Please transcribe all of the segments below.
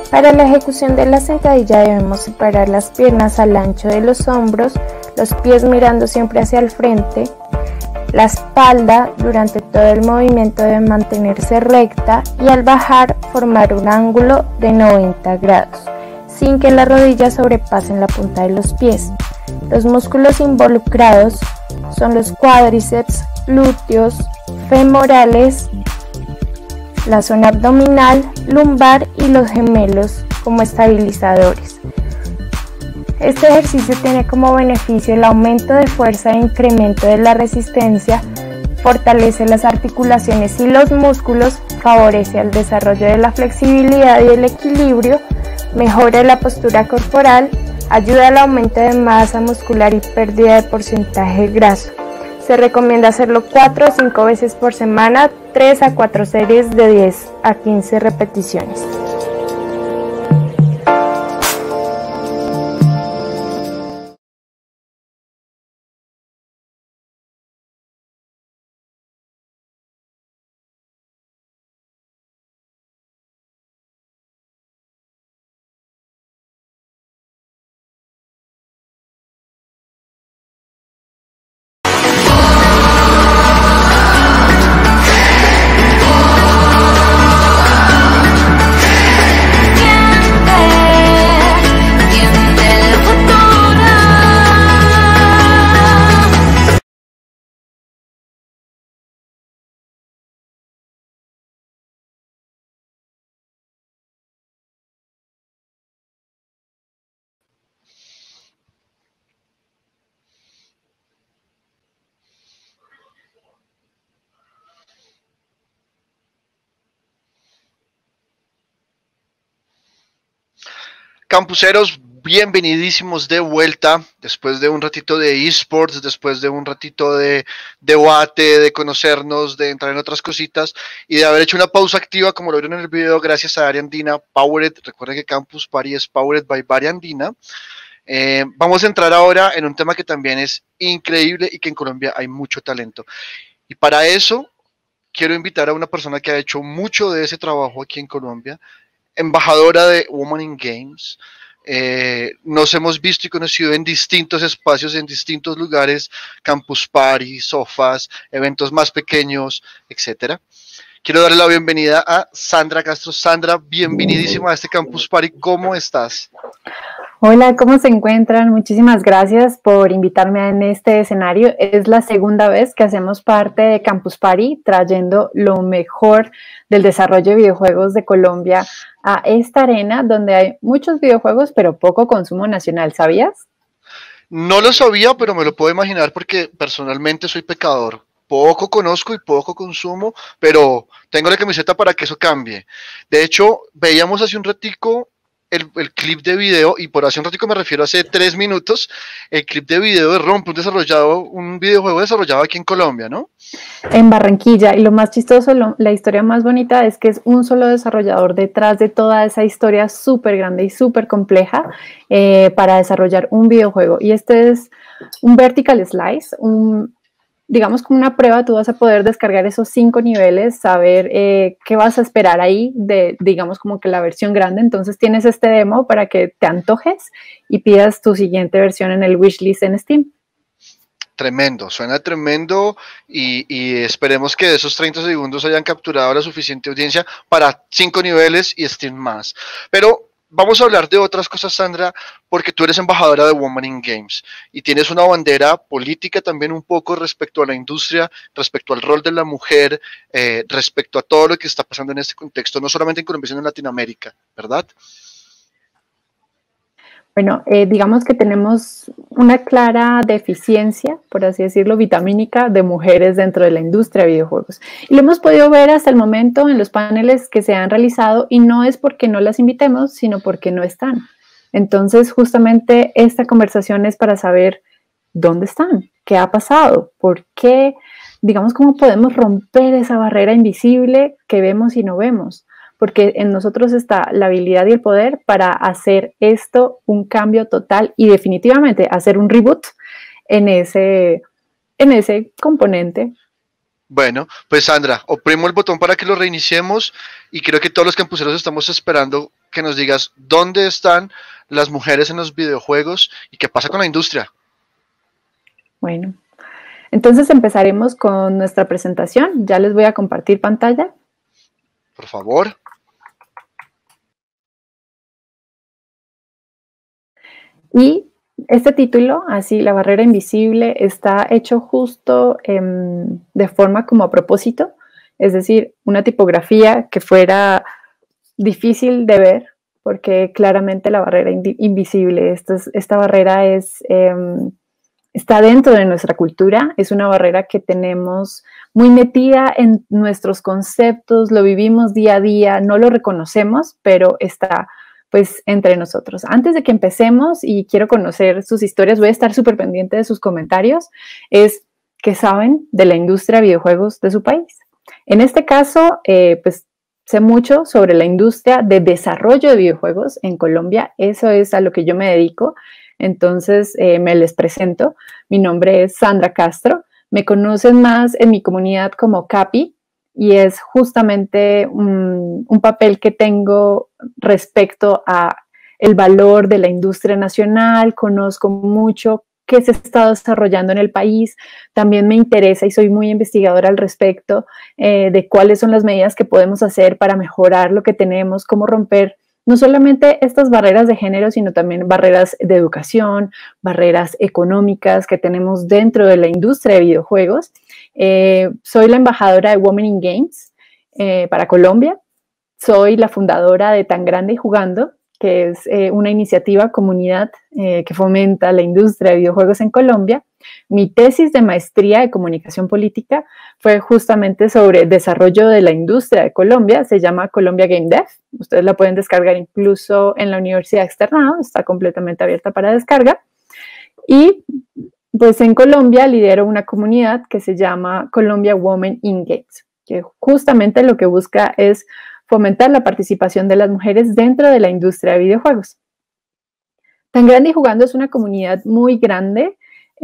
Para la ejecución de la sentadilla debemos separar las piernas al ancho de los hombros, los pies mirando siempre hacia el frente. La espalda durante todo el movimiento debe mantenerse recta y al bajar formar un ángulo de 90 grados, sin que las rodillas sobrepasen la punta de los pies. Los músculos involucrados son los cuádriceps, glúteos, femorales, la zona abdominal, lumbar y los gemelos como estabilizadores. Este ejercicio tiene como beneficio el aumento de fuerza e incremento de la resistencia, fortalece las articulaciones y los músculos, favorece el desarrollo de la flexibilidad y el equilibrio, mejora la postura corporal, ayuda al aumento de masa muscular y pérdida de porcentaje graso. Se recomienda hacerlo 4 o 5 veces por semana, 3 a 4 series de 10 a 15 repeticiones. Campuseros, bienvenidísimos de vuelta, después de un ratito de esports, después de un ratito de debate, de conocernos, de entrar en otras cositas y de haber hecho una pausa activa, como lo vieron en el video, gracias a Ariandina Powered. Recuerden que Campus Party es Powered by Ariandina. Vamos a entrar ahora en un tema que también es increíble y que en Colombia hay mucho talento. Y para eso quiero invitar a una persona que ha hecho mucho de ese trabajo aquí en Colombia, embajadora de Women in Games. Nos hemos visto y conocido en distintos espacios, en distintos lugares, Campus Party, sofás, eventos más pequeños, etcétera. Quiero darle la bienvenida a Sandra Castro. Sandra, bienvenidísima a este Campus Party. ¿Cómo estás? Hola, ¿cómo se encuentran? Muchísimas gracias por invitarme en este escenario. Es la segunda vez que hacemos parte de Campus Party, trayendo lo mejor del desarrollo de videojuegos de Colombia a esta arena donde hay muchos videojuegos, pero poco consumo nacional. ¿Sabías? No lo sabía, pero me lo puedo imaginar porque personalmente soy pecador. Poco conozco y poco consumo, pero tengo la camiseta para que eso cambie. De hecho, veíamos hace un ratico el clip de video, y por hace un ratico me refiero a hace 3 minutos, el clip de video de Rompe, un videojuego desarrollado aquí en Colombia, ¿no? En Barranquilla, y lo más chistoso, la historia más bonita es que es un solo desarrollador detrás de toda esa historia súper grande y súper compleja para desarrollar un videojuego. Y este es un vertical slice, digamos como una prueba. Tú vas a poder descargar esos 5 niveles, saber qué vas a esperar ahí de, digamos, como que la versión grande. Entonces tienes este demo para que te antojes y pidas tu siguiente versión en el wishlist en Steam. Tremendo, suena tremendo y esperemos que de esos 30 segundos hayan capturado la suficiente audiencia para 5 niveles y Steam más. Pero vamos a hablar de otras cosas, Sandra, porque tú eres embajadora de Women in Games y tienes una bandera política también un poco respecto a la industria, respecto al rol de la mujer, respecto a todo lo que está pasando en este contexto, no solamente en Colombia, sino en Latinoamérica, ¿verdad? Bueno, digamos que tenemos una clara deficiencia, por así decirlo, vitamínica de mujeres dentro de la industria de videojuegos. Y lo hemos podido ver hasta el momento en los paneles que se han realizado, y no es porque no las invitemos, sino porque no están. Entonces, justamente esta conversación es para saber dónde están, qué ha pasado, por qué, digamos, cómo podemos romper esa barrera invisible que vemos y no vemos. Porque en nosotros está la habilidad y el poder para hacer esto un cambio total y definitivamente hacer un reboot en ese componente. Bueno, pues Sandra, oprimo el botón para que lo reiniciemos y creo que todos los campuseros estamos esperando que nos digas dónde están las mujeres en los videojuegos y qué pasa con la industria. Bueno, entonces empezaremos con nuestra presentación. Ya les voy a compartir pantalla. Por favor. Y este título, así, La barrera invisible, está hecho justo de forma como a propósito, es decir, una tipografía que fuera difícil de ver, porque claramente la barrera invisible, esta barrera está dentro de nuestra cultura, es una barrera que tenemos muy metida en nuestros conceptos, lo vivimos día a día, no lo reconocemos, pero está pues entre nosotros. Antes de que empecemos, y quiero conocer sus historias, voy a estar súper pendiente de sus comentarios, es qué saben de la industria de videojuegos de su país. En este caso, pues sé mucho sobre la industria de desarrollo de videojuegos en Colombia, eso es a lo que yo me dedico. Entonces, me les presento. Mi nombre es Sandra Castro. Me conocen más en mi comunidad como Capi y es justamente un papel que tengo respecto a el valor de la industria nacional. Conozco mucho qué se está desarrollando en el país. También me interesa y soy muy investigadora al respecto de cuáles son las medidas que podemos hacer para mejorar lo que tenemos, cómo romper no solamente estas barreras de género, sino también barreras de educación, barreras económicas que tenemos dentro de la industria de videojuegos. Soy la embajadora de Women in Games para Colombia. Soy la fundadora de Tan Grande y Jugando, que es una iniciativa, comunidad que fomenta la industria de videojuegos en Colombia. Mi tesis de maestría de comunicación política fue justamente sobre desarrollo de la industria de Colombia, se llama Colombia Game Dev, ustedes la pueden descargar incluso en la Universidad Externado, está completamente abierta para descarga. Y pues en Colombia lidero una comunidad que se llama Colombia Women in Games, que justamente lo que busca es fomentar la participación de las mujeres dentro de la industria de videojuegos. Tan Grande y Jugando es una comunidad muy grande,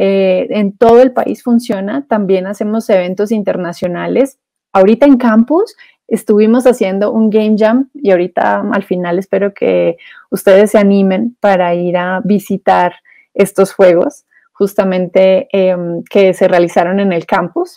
en todo el país funciona, también hacemos eventos internacionales. Ahorita en campus estuvimos haciendo un Game Jam y ahorita al final espero que ustedes se animen para ir a visitar estos juegos justamente que se realizaron en el campus.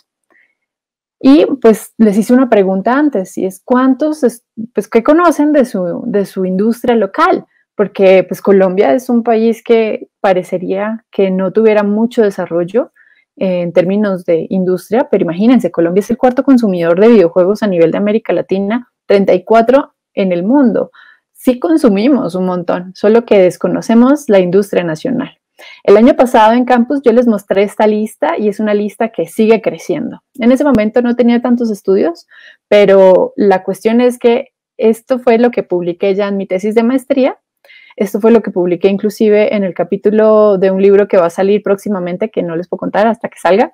Y pues les hice una pregunta antes, y es ¿cuántos, pues qué conocen de su industria local? Porque pues Colombia es un país que parecería que no tuviera mucho desarrollo en términos de industria, pero imagínense, Colombia es el cuarto consumidor de videojuegos a nivel de América Latina, 34 en el mundo. Sí consumimos un montón, solo que desconocemos la industria nacional. El año pasado en campus yo les mostré esta lista y es una lista que sigue creciendo. En ese momento no tenía tantos estudios, pero la cuestión es que esto fue lo que publiqué ya en mi tesis de maestría. Esto fue lo que publiqué inclusive en el capítulo de un libro que va a salir próximamente, que no les puedo contar hasta que salga.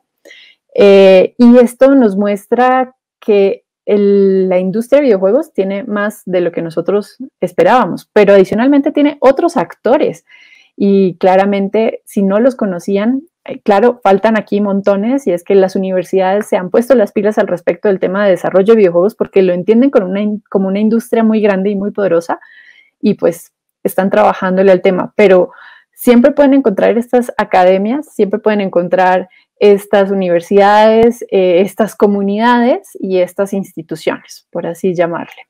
Y esto nos muestra que la industria de videojuegos tiene más de lo que nosotros esperábamos, pero adicionalmente tiene otros actores. Y claramente, si no los conocían, claro, faltan aquí montones, y es que las universidades se han puesto las pilas al respecto del tema de desarrollo de videojuegos porque lo entienden como una industria muy grande y muy poderosa, y pues están trabajándole al tema, pero siempre pueden encontrar estas academias, siempre pueden encontrar estas universidades, estas comunidades y estas instituciones, por así llamarle.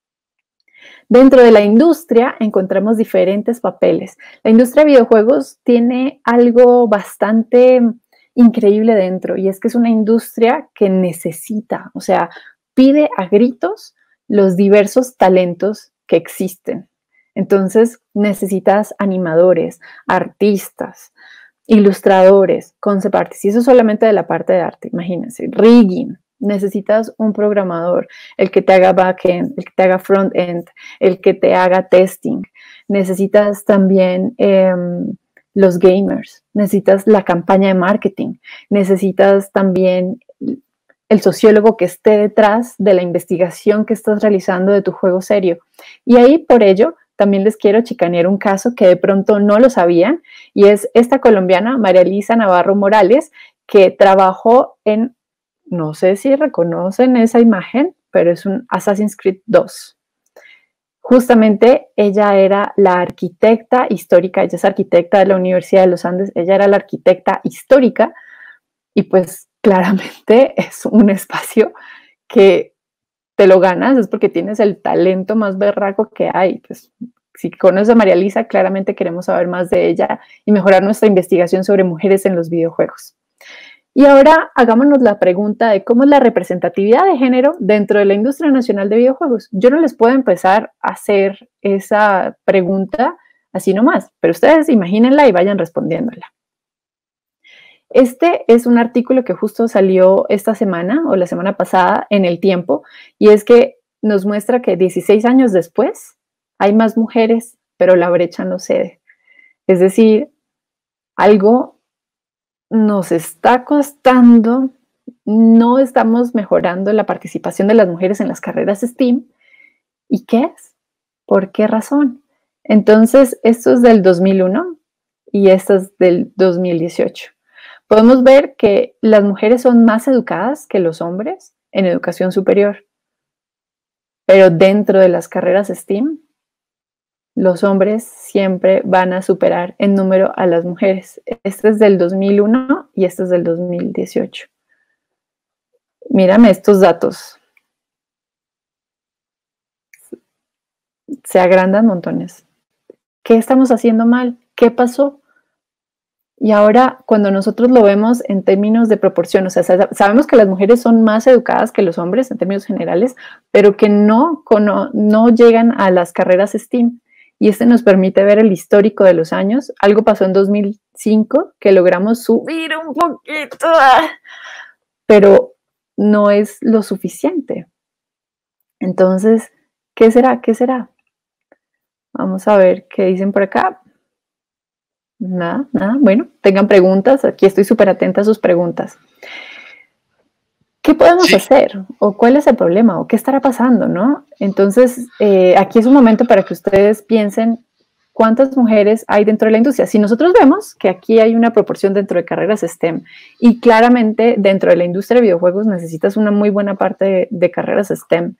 Dentro de la industria encontramos diferentes papeles. La industria de videojuegos tiene algo bastante increíble dentro, y es que es una industria que necesita, o sea, pide a gritos los diversos talentos que existen. Entonces necesitas animadores, artistas, ilustradores, concept artists, y eso solamente de la parte de arte, imagínense, rigging. Necesitas un programador, el que te haga backend, el que te haga frontend, el que te haga testing. Necesitas también los gamers, necesitas la campaña de marketing, necesitas también el sociólogo que esté detrás de la investigación que estás realizando de tu juego serio. Y ahí, por ello, también les quiero chicanear un caso que de pronto no lo sabían, y es esta colombiana, María Elisa Navarro Morales, que trabajó en, no sé si reconocen esa imagen, pero es un Assassin's Creed 2. justamente ella era la arquitecta histórica, ella es arquitecta de la Universidad de los Andes, ella era la arquitecta histórica y pues claramente es un espacio que te lo ganas, es porque tienes el talento más berraco que hay. Pues si conoces a María Lisa, claramente queremos saber más de ella y mejorar nuestra investigación sobre mujeres en los videojuegos. Y ahora hagámonos la pregunta de cómo es la representatividad de género dentro de la industria nacional de videojuegos. Yo no les puedo empezar a hacer esa pregunta así nomás, pero ustedes imagínenla y vayan respondiéndola. Este es un artículo que justo salió esta semana o la semana pasada en El Tiempo, y es que nos muestra que 16 años después hay más mujeres, pero la brecha no cede. Es decir, algo nos está costando, no estamos mejorando la participación de las mujeres en las carreras STEAM. ¿Y qué es? ¿Por qué razón? Entonces, esto es del 2001 y esto es del 2018. Podemos ver que las mujeres son más educadas que los hombres en educación superior, pero dentro de las carreras STEAM, los hombres siempre van a superar en número a las mujeres. Este es del 2001 y este es del 2018. Mírame estos datos. Se agrandan montones. ¿Qué estamos haciendo mal? ¿Qué pasó? Y ahora, cuando nosotros lo vemos en términos de proporción, o sea, sabemos que las mujeres son más educadas que los hombres en términos generales, pero que no llegan a las carreras STEAM. Y este nos permite ver el histórico de los años. Algo pasó en 2005 que logramos subir un poquito, pero no es lo suficiente. Entonces, ¿qué será? ¿Qué será? Vamos a ver qué dicen por acá. Nada. Bueno, tengan preguntas. Aquí estoy súper atenta a sus preguntas. ¿Qué podemos hacer? ¿O cuál es el problema? ¿O qué estará pasando? ¿No? Entonces, aquí es un momento para que ustedes piensen cuántas mujeres hay dentro de la industria. Si nosotros vemos que aquí hay una proporción dentro de carreras STEM y claramente dentro de la industria de videojuegos necesitas una muy buena parte de carreras STEM,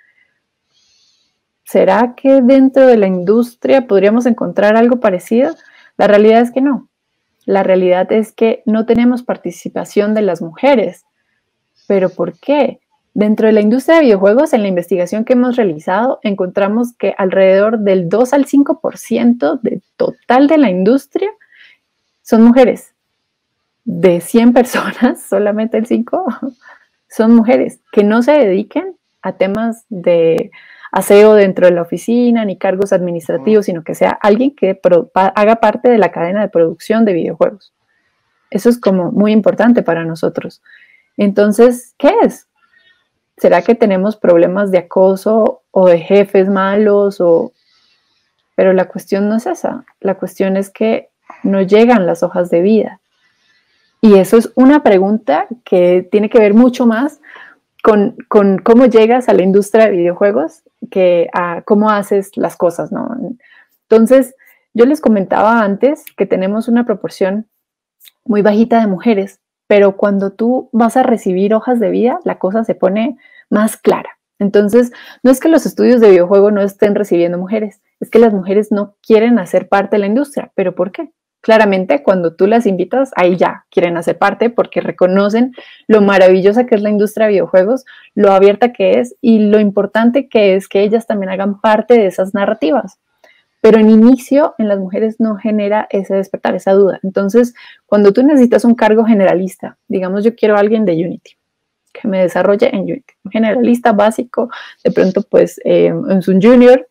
¿será que dentro de la industria podríamos encontrar algo parecido? La realidad es que no. La realidad es que no tenemos participación de las mujeres. ¿Pero por qué? Dentro de la industria de videojuegos, en la investigación que hemos realizado, encontramos que alrededor del 2 al 5% del total de la industria son mujeres. De 100 personas, solamente el 5 son mujeres que no se dediquen a temas de aseo dentro de la oficina ni cargos administrativos, sino que sea alguien que haga parte de la cadena de producción de videojuegos. Eso es como muy importante para nosotros. Entonces, ¿qué es? ¿Será que tenemos problemas de acoso o de jefes malos? Pero la cuestión no es esa. La cuestión es que no llegan las hojas de vida. Y eso es una pregunta que tiene que ver mucho más con cómo llegas a la industria de videojuegos que a cómo haces las cosas, ¿no? Entonces, yo les comentaba antes que tenemos una proporción muy bajita de mujeres, pero cuando tú vas a recibir hojas de vida, la cosa se pone más clara. Entonces, no es que los estudios de videojuego no estén recibiendo mujeres, es que las mujeres no quieren hacer parte de la industria. ¿Pero por qué? Claramente, cuando tú las invitas, ahí ya quieren hacer parte porque reconocen lo maravillosa que es la industria de videojuegos, lo abierta que es y lo importante que es que ellas también hagan parte de esas narrativas. Pero en inicio, en las mujeres no genera ese despertar, esa duda. Entonces, cuando tú necesitas un cargo generalista, digamos, yo quiero a alguien de Unity, que me desarrolle en Unity, un generalista básico, de pronto pues es un junior,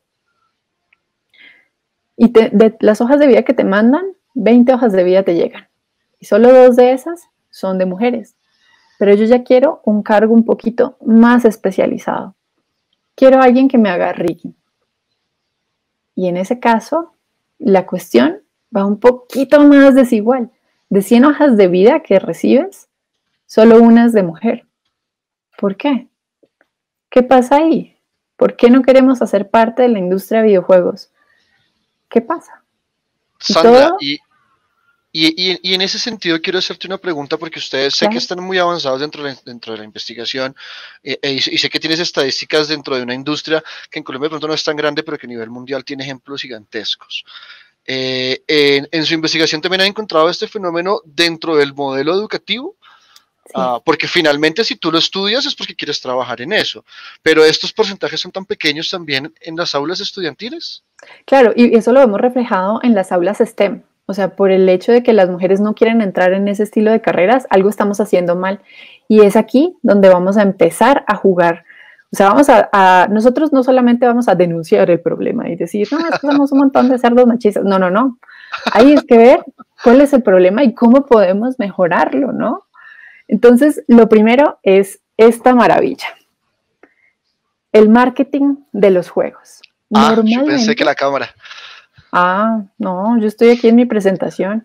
y de las hojas de vida que te mandan, 20 hojas de vida te llegan, y solo 2 de esas son de mujeres. Pero yo ya quiero un cargo un poquito más especializado. Quiero a alguien que me haga rigging. Y en ese caso, la cuestión va un poquito más desigual. De 100 hojas de vida que recibes, solo una es de mujer. ¿Por qué? ¿Qué pasa ahí? ¿Por qué no queremos hacer parte de la industria de videojuegos? ¿Qué pasa? Sandra, y Y en ese sentido quiero hacerte una pregunta porque ustedes sé que están muy avanzados dentro de la investigación y sé que tienes estadísticas dentro de una industria que en Colombia de pronto no es tan grande, pero que a nivel mundial tiene ejemplos gigantescos. En su investigación también han encontrado este fenómeno dentro del modelo educativo. Sí. Porque finalmente si tú lo estudias es porque quieres trabajar en eso, pero estos porcentajes son tan pequeños también en las aulas estudiantiles. Claro, y eso lo hemos reflejado en las aulas STEM, o sea, por el hecho de que las mujeres no quieren entrar en ese estilo de carreras, algo estamos haciendo mal, y es aquí donde vamos a empezar a jugar. O sea, nosotros no solamente vamos a denunciar el problema y decir, no, es que somos un montón de cerdos machistas, no, no, no, hay que ver cuál es el problema y cómo podemos mejorarlo, ¿no? Entonces, lo primero es esta maravilla, el marketing de los juegos. Yo pensé que la cámara. No, yo estoy aquí en mi presentación.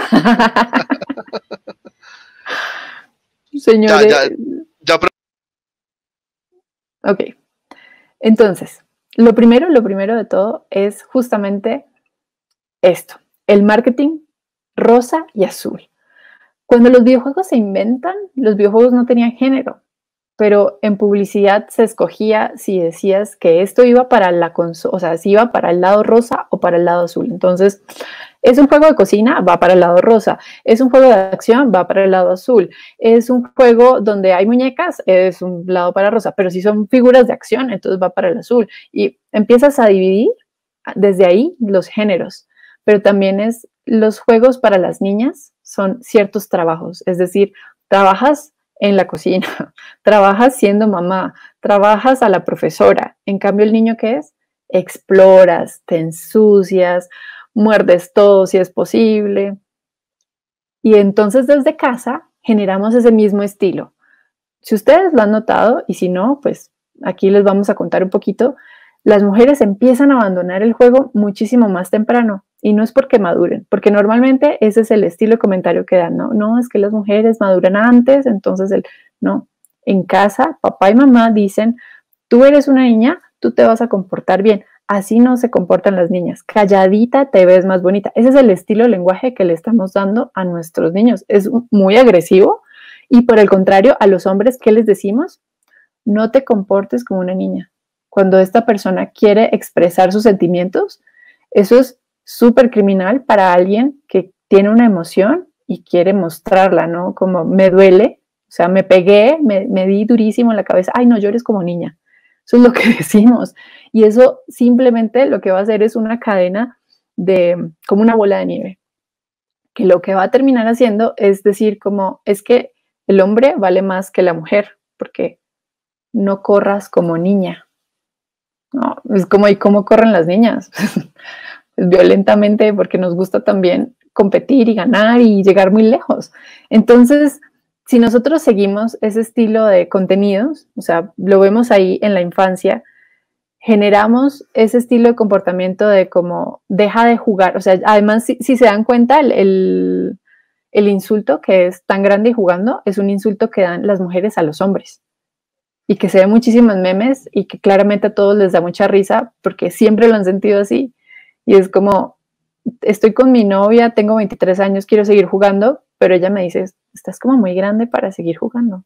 Señores. Ya. Ok. Entonces, lo primero de todo es justamente esto, el marketing rosa y azul. Cuando los videojuegos se inventan, los videojuegos no tenían género, pero en publicidad se escogía si decías que esto iba para la consola, o sea, si iba para el lado rosa o para el lado azul. Entonces, es un juego de cocina, va para el lado rosa. Es un juego de acción, va para el lado azul. Es un juego donde hay muñecas, es un lado para rosa. Pero si son figuras de acción, entonces va para el azul. Y empiezas a dividir desde ahí los géneros. Pero también es los juegos para las niñas son ciertos trabajos. Es decir, trabajas en la cocina, trabajas siendo mamá, trabajas a la profesora. En cambio, el niño, ¿qué es? Exploras, te ensucias, muerdes todo si es posible. Y entonces desde casa generamos ese mismo estilo. Si ustedes lo han notado, y si no, pues aquí les vamos a contar un poquito, las mujeres empiezan a abandonar el juego muchísimo más temprano. Y no es porque maduren, porque normalmente ese es el estilo de comentario que dan, ¿no? No, es que las mujeres maduran antes, entonces no. En casa, papá y mamá dicen, tú eres una niña, tú te vas a comportar bien. Así no se comportan las niñas. Calladita te ves más bonita. Ese es el estilo de lenguaje que le estamos dando a nuestros niños. Es muy agresivo. Y por el contrario, a los hombres, ¿qué les decimos? No te comportes como una niña. Cuando esta persona quiere expresar sus sentimientos, eso es súper criminal para alguien que tiene una emoción y quiere mostrarla, ¿no? Como me duele, o sea, me pegué, me di durísimo en la cabeza. Ay, no llores como niña. Eso es lo que decimos. Y eso simplemente lo que va a hacer es una cadena como una bola de nieve. Que lo que va a terminar haciendo es decir como, es que el hombre vale más que la mujer, porque no corras como niña. No, es como, ¿y cómo corren las niñas? Violentamente, porque nos gusta también competir y ganar y llegar muy lejos. Entonces, si nosotros seguimos ese estilo de contenidos, o sea, lo vemos ahí en la infancia, generamos ese estilo de comportamiento de como deja de jugar. O sea, además, si se dan cuenta, el insulto que es tan grande y jugando es un insulto que dan las mujeres a los hombres y que se ve muchísimos memes y que claramente a todos les da mucha risa porque siempre lo han sentido así. Y es como, estoy con mi novia, tengo 23 años, quiero seguir jugando, pero ella me dice, estás como muy grande para seguir jugando.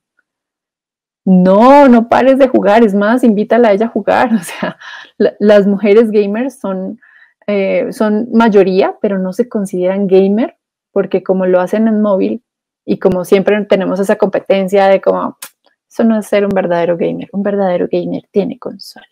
No pares de jugar, es más, invítala a ella a jugar. O sea, las mujeres gamers son mayoría, pero no se consideran gamer, porque como lo hacen en móvil y como siempre tenemos esa competencia de como, eso no es ser un verdadero gamer tiene consola.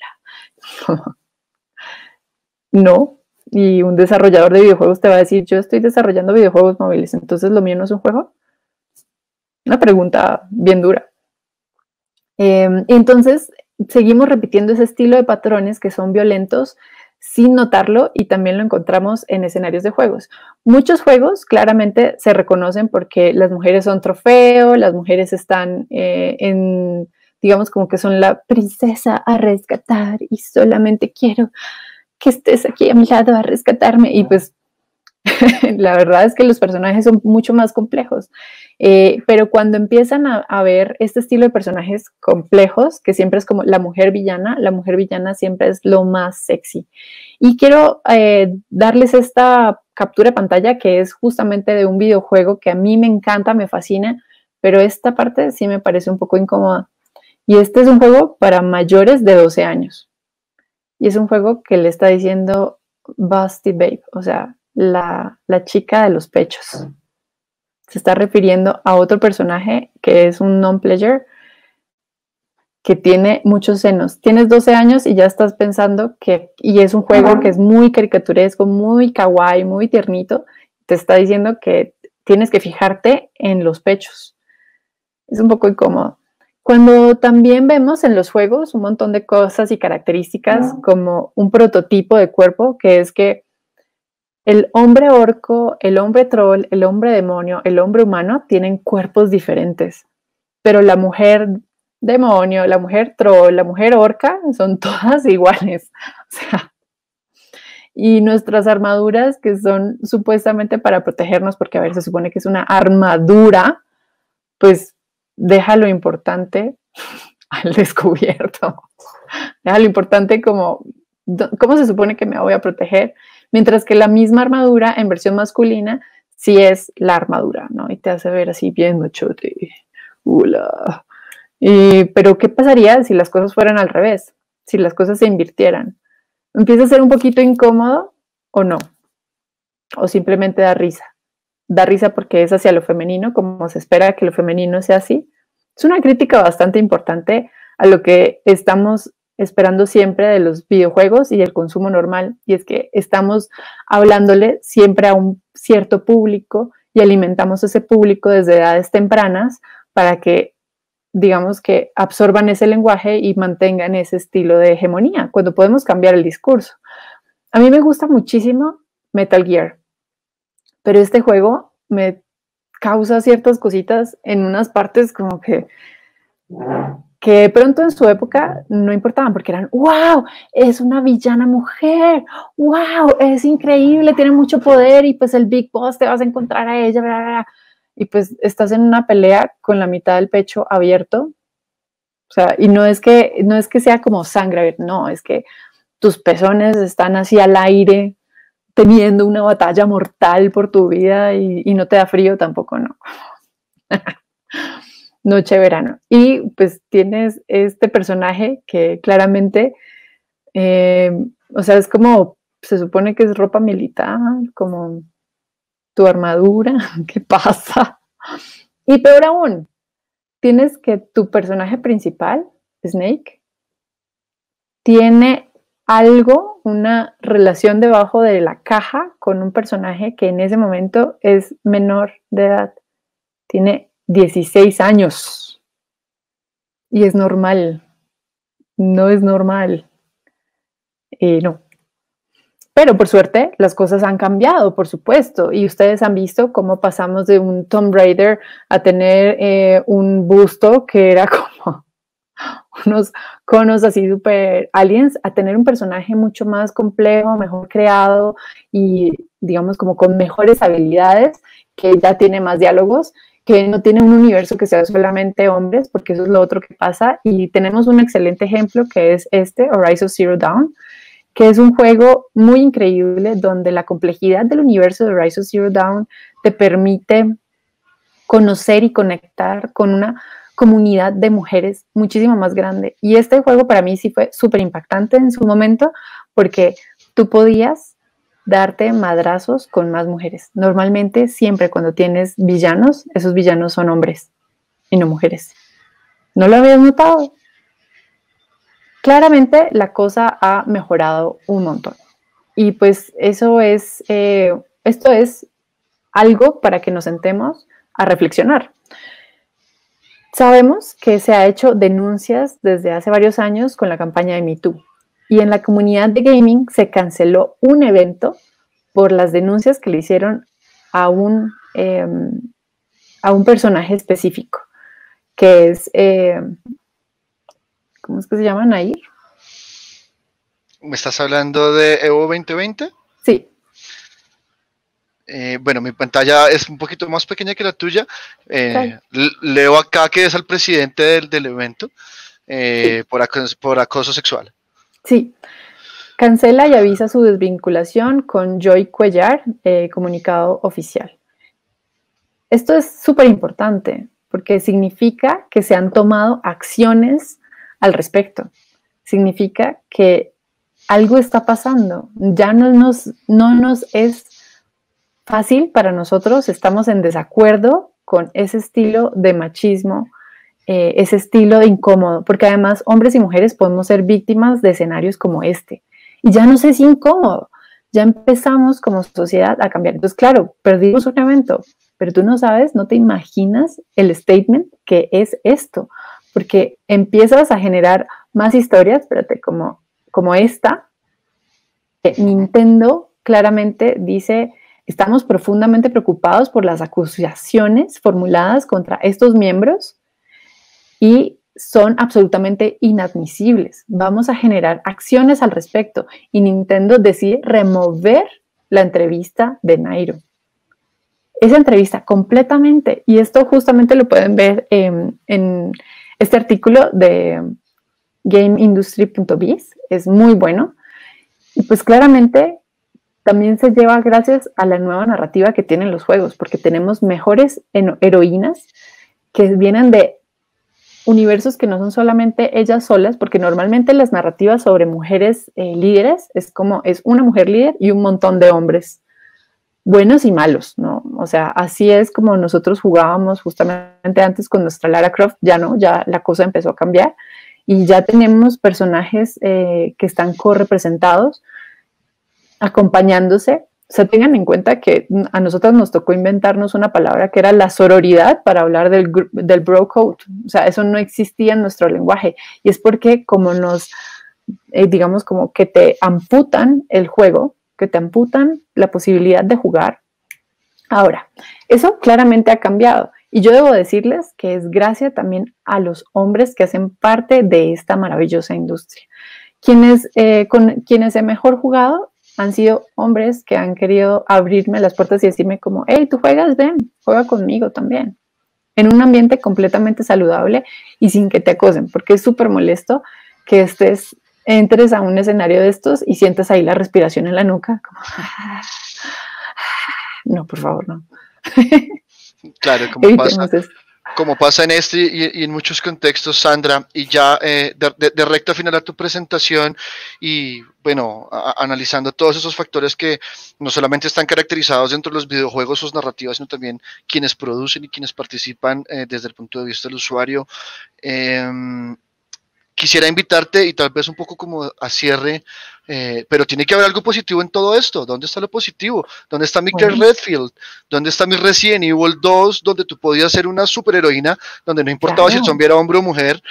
No, y un desarrollador de videojuegos te va a decir, yo estoy desarrollando videojuegos móviles, entonces lo mío no es un juego. Una pregunta bien dura. Entonces, seguimos repitiendo ese estilo de patrones que son violentos sin notarlo y también lo encontramos en escenarios de juegos. Muchos juegos claramente se reconocen porque las mujeres son trofeo, las mujeres están digamos como que son la princesa a rescatar y solamente quiero que estés aquí a mi lado a rescatarme y pues La verdad es que los personajes son mucho más complejos, pero cuando empiezan a ver este estilo de personajes complejos, que siempre es como la mujer villana siempre es lo más sexy. Y quiero darles esta captura de pantalla que es justamente de un videojuego que a mí me encanta, me fascina, pero esta parte sí me parece un poco incómoda. Y este es un juego para mayores de 12 años. Y es un juego que le está diciendo Busty Babe, o sea, la chica de los pechos. Se está refiriendo a otro personaje que es un non-player que tiene muchos senos. Tienes 12 años y ya estás pensando que, y es un juego que es muy caricaturesco, muy kawaii, muy tiernito, te está diciendo que tienes que fijarte en los pechos. Es un poco incómodo. Cuando también vemos en los juegos un montón de cosas y características como un prototipo de cuerpo, que es que el hombre orco, el hombre troll, el hombre demonio, el hombre humano tienen cuerpos diferentes, pero la mujer demonio, la mujer troll, la mujer orca son todas iguales. O sea, y nuestras armaduras, que son supuestamente para protegernos, porque a ver, se supone que es una armadura, pues deja lo importante al descubierto. Deja lo importante como, ¿cómo se supone que me voy a proteger? Mientras que la misma armadura en versión masculina sí es la armadura, ¿no? Y te hace ver así bien machote. Hola. Pero ¿qué pasaría si las cosas fueran al revés? Si las cosas se invirtieran. ¿Empieza a ser un poquito incómodo o no? O simplemente da risa. Da risa porque es hacia lo femenino, como se espera que lo femenino sea así. Es una crítica bastante importante a lo que estamos esperando siempre de los videojuegos y el consumo normal, y es que estamos hablándole siempre a un cierto público y alimentamos ese público desde edades tempranas para que, digamos, que absorban ese lenguaje y mantengan ese estilo de hegemonía, cuando podemos cambiar el discurso. A mí me gusta muchísimo Metal Gear, pero este juego me causa ciertas cositas en unas partes como que de pronto en su época no importaban porque eran, wow, es una villana mujer, wow, es increíble, tiene mucho poder y pues el Big Boss te vas a encontrar a ella, bla, bla, bla. Y pues estás en una pelea con la mitad del pecho abierto, o sea, y no es que sea como sangre, no, es que tus pezones están así al aire teniendo una batalla mortal por tu vida y no te da frío tampoco, no. Noche verano. Y pues tienes este personaje que claramente, o sea, es como, se supone que es ropa militar, como tu armadura, ¿qué pasa? Y peor aún, tienes que tu personaje principal, Snake, tiene algo, una relación debajo de la caja con un personaje que en ese momento es menor de edad. Tiene 16 años. Y es normal. No es normal. No. Pero por suerte las cosas han cambiado, por supuesto. Y ustedes han visto cómo pasamos de un Tomb Raider a tener un busto que era como unos conos así super aliens, a tener un personaje mucho más complejo, mejor creado y digamos como con mejores habilidades, que ya tiene más diálogos, que no tiene un universo que sea solamente hombres, porque eso es lo otro que pasa. Y tenemos un excelente ejemplo que es este, Horizon Zero Dawn, que es un juego muy increíble donde la complejidad del universo de Horizon Zero Dawn te permite conocer y conectar con una comunidad de mujeres muchísimo más grande. Y este juego para mí sí fue súper impactante en su momento porque tú podías darte madrazos con más mujeres. Normalmente siempre cuando tienes villanos, esos villanos son hombres y no mujeres. ¿No lo habías notado? Claramente la cosa ha mejorado un montón. Y pues eso es, esto es algo para que nos sentemos a reflexionar. Sabemos que se ha hecho denuncias desde hace varios años con la campaña de Me Too. Y en la comunidad de gaming se canceló un evento por las denuncias que le hicieron a un personaje específico, que es, ¿cómo es que se llama? Nair. ¿Me estás hablando de Evo 2020? Sí. Bueno, mi pantalla es un poquito más pequeña que la tuya. Claro. Leo acá que es el presidente del evento Sí. por acoso sexual. Sí. Cancela y avisa su desvinculación con Joy Cuellar, comunicado oficial. Esto es súper importante porque significa que se han tomado acciones al respecto. Significa que algo está pasando. Ya no nos es fácil para nosotros, estamos en desacuerdo con ese estilo de machismo, ese estilo de incómodo, porque además hombres y mujeres podemos ser víctimas de escenarios como este. Y ya no sé si incómodo, ya empezamos como sociedad a cambiar. Entonces, claro, perdimos un evento, pero tú no sabes, no te imaginas el statement que es esto, porque empiezas a generar más historias, espérate, como esta. Nintendo claramente dice, estamos profundamente preocupados por las acusaciones formuladas contra estos miembros y son absolutamente inadmisibles. Vamos a generar acciones al respecto y Nintendo decide remover la entrevista de Nairo. Esa entrevista completamente, y esto justamente lo pueden ver en este artículo de GameIndustry.biz, es muy bueno. Y pues claramente también se lleva gracias a la nueva narrativa que tienen los juegos, porque tenemos mejores heroínas que vienen de universos que no son solamente ellas solas, porque normalmente las narrativas sobre mujeres líderes es una mujer líder y un montón de hombres buenos y malos, ¿no? O sea, así es como nosotros jugábamos justamente antes con nuestra Lara Croft, ya no, ya la cosa empezó a cambiar y ya tenemos personajes que están correpresentados, acompañándose. O sea, tengan en cuenta que a nosotros nos tocó inventarnos una palabra que era la sororidad para hablar del bro code. O sea, eso no existía en nuestro lenguaje. Y es porque como digamos, como que te amputan el juego, que te amputan la posibilidad de jugar. Ahora, eso claramente ha cambiado. Y yo debo decirles que es gracias también a los hombres que hacen parte de esta maravillosa industria. Quienes he mejor jugado han sido hombres que han querido abrirme las puertas y decirme como, hey, tú juegas, ven, juega conmigo también. En un ambiente completamente saludable y sin que te acosen, porque es súper molesto que entres a un escenario de estos y sientas ahí la respiración en la nuca, como, no, por favor, no. Claro, como pasa en este y en muchos contextos, Sandra, y ya de recta final a tu presentación y bueno, analizando todos esos factores que no solamente están caracterizados dentro de los videojuegos, sus narrativas, sino también quienes producen y quienes participan desde el punto de vista del usuario. Quisiera invitarte y tal vez un poco como a cierre, pero tiene que haber algo positivo en todo esto. ¿Dónde está lo positivo? ¿Dónde está mi Claire Redfield? ¿Dónde está mi Resident Evil 2, donde tú podías ser una superheroína, donde no importaba si el zombie era hombre o mujer?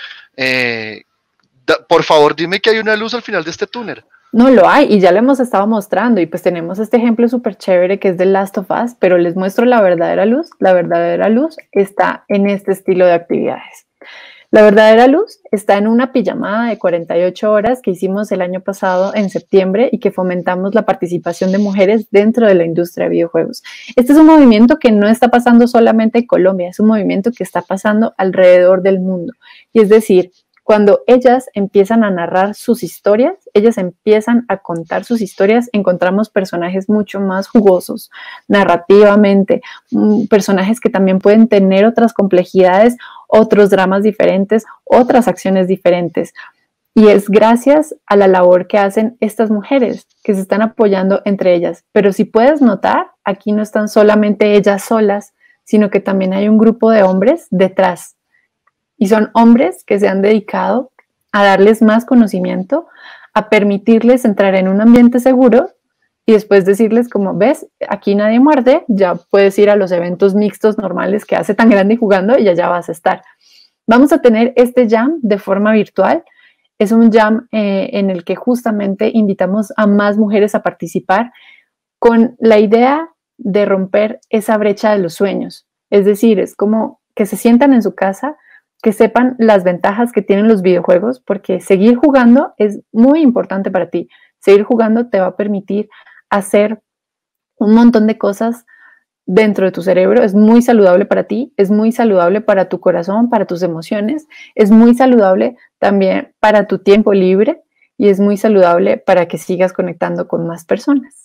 Por favor, dime que hay una luz al final de este túnel. No lo hay y ya lo hemos estado mostrando y pues tenemos este ejemplo súper chévere que es de Last of Us, pero les muestro la verdadera luz. La verdadera luz está en este estilo de actividades. La verdadera luz está en una pijamada de 48 horas que hicimos el año pasado en septiembre y que fomentamos la participación de mujeres dentro de la industria de videojuegos. Este es un movimiento que no está pasando solamente en Colombia, es un movimiento que está pasando alrededor del mundo. Y es decir, cuando ellas empiezan a narrar sus historias, ellas empiezan a contar sus historias, encontramos personajes mucho más jugosos narrativamente, personajes que también pueden tener otras complejidades, otros dramas diferentes, otras acciones diferentes. Y es gracias a la labor que hacen estas mujeres, que se están apoyando entre ellas. Pero si puedes notar, aquí no están solamente ellas solas, sino que también hay un grupo de hombres detrás. Y son hombres que se han dedicado a darles más conocimiento, a permitirles entrar en un ambiente seguro y después decirles como, ves, aquí nadie muerde, ya puedes ir a los eventos mixtos normales que hace tan grande jugando y allá vas a estar. Vamos a tener este jam de forma virtual. Es un jam en el que justamente invitamos a más mujeres a participar con la idea de romper esa brecha de los sueños. Es decir, es como que se sientan en su casa, que sepan las ventajas que tienen los videojuegos, porque seguir jugando es muy importante para ti. Seguir jugando te va a permitir hacer un montón de cosas dentro de tu cerebro. Es muy saludable para ti, es muy saludable para tu corazón, para tus emociones, es muy saludable también para tu tiempo libre y es muy saludable para que sigas conectando con más personas.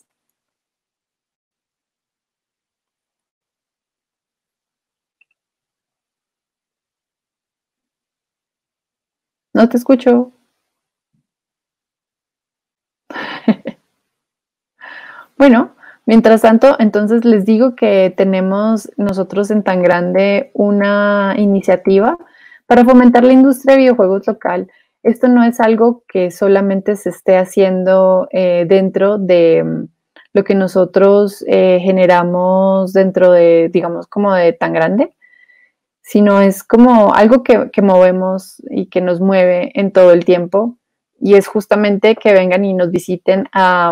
No te escucho. Bueno, mientras tanto, entonces les digo que tenemos nosotros en Tan Grande una iniciativa para fomentar la industria de videojuegos local. Esto no es algo que solamente se esté haciendo dentro de lo que nosotros generamos dentro de, digamos, como de Tan Grande, sino es como algo que movemos y que nos mueve en todo el tiempo. Y es justamente que vengan y nos visiten a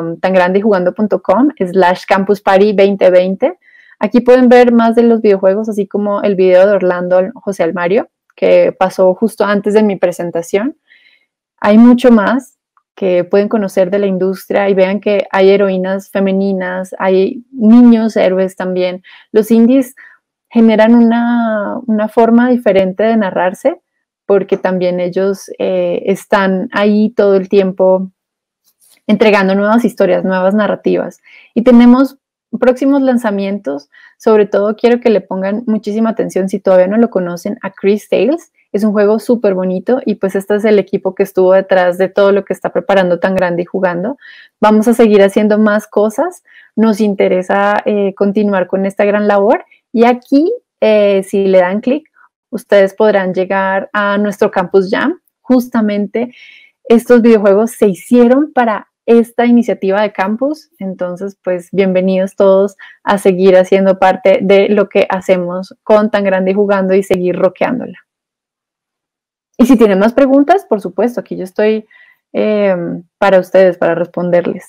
tangrandejugando.com/campusparty2020. Aquí pueden ver más de los videojuegos, así como el video de Orlando José Almario, que pasó justo antes de mi presentación. Hay mucho más que pueden conocer de la industria y vean que hay heroínas femeninas, hay niños héroes también. Los indies generan una forma diferente de narrarse, porque también ellos están ahí todo el tiempo entregando nuevas historias, nuevas narrativas. Y tenemos próximos lanzamientos. Sobre todo quiero que le pongan muchísima atención, si todavía no lo conocen, a Chris Tales. Es un juego súper bonito y pues este es el equipo que estuvo detrás de todo lo que está preparando Tan Grande y Jugando. Vamos a seguir haciendo más cosas. Nos interesa continuar con esta gran labor. Y aquí, si le dan clic, ustedes podrán llegar a nuestro Campus Jam. Justamente estos videojuegos se hicieron para esta iniciativa de campus, entonces pues bienvenidos todos a seguir haciendo parte de lo que hacemos con Tan Grande y Jugando y seguir rockeándola. Y si tienen más preguntas, por supuesto, aquí yo estoy para ustedes, para responderles.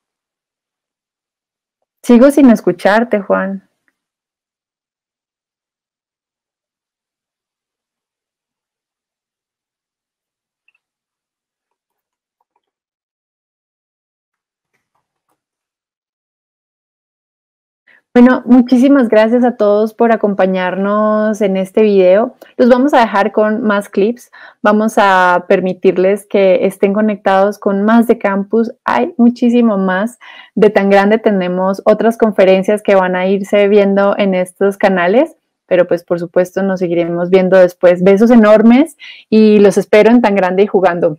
Sigo sin escucharte, Juan. Bueno, muchísimas gracias a todos por acompañarnos en este video. Los vamos a dejar con más clips. Vamos a permitirles que estén conectados con más de campus. Hay muchísimo más de Tan Grande. Tenemos otras conferencias que van a irse viendo en estos canales, pero pues por supuesto nos seguiremos viendo después. Besos enormes y los espero en Tan Grande y Jugando.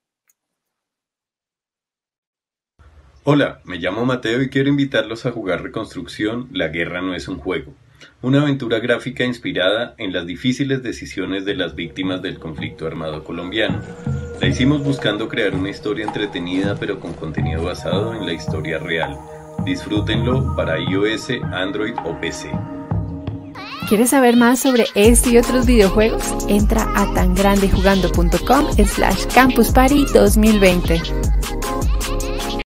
Hola, me llamo Mateo y quiero invitarlos a jugar Reconstrucción, La Guerra no es un juego, una aventura gráfica inspirada en las difíciles decisiones de las víctimas del conflicto armado colombiano. La hicimos buscando crear una historia entretenida pero con contenido basado en la historia real. Disfrútenlo para iOS, Android o PC. ¿Quieres saber más sobre este y otros videojuegos? Entra a tangrandejugando.com/campusparty2020.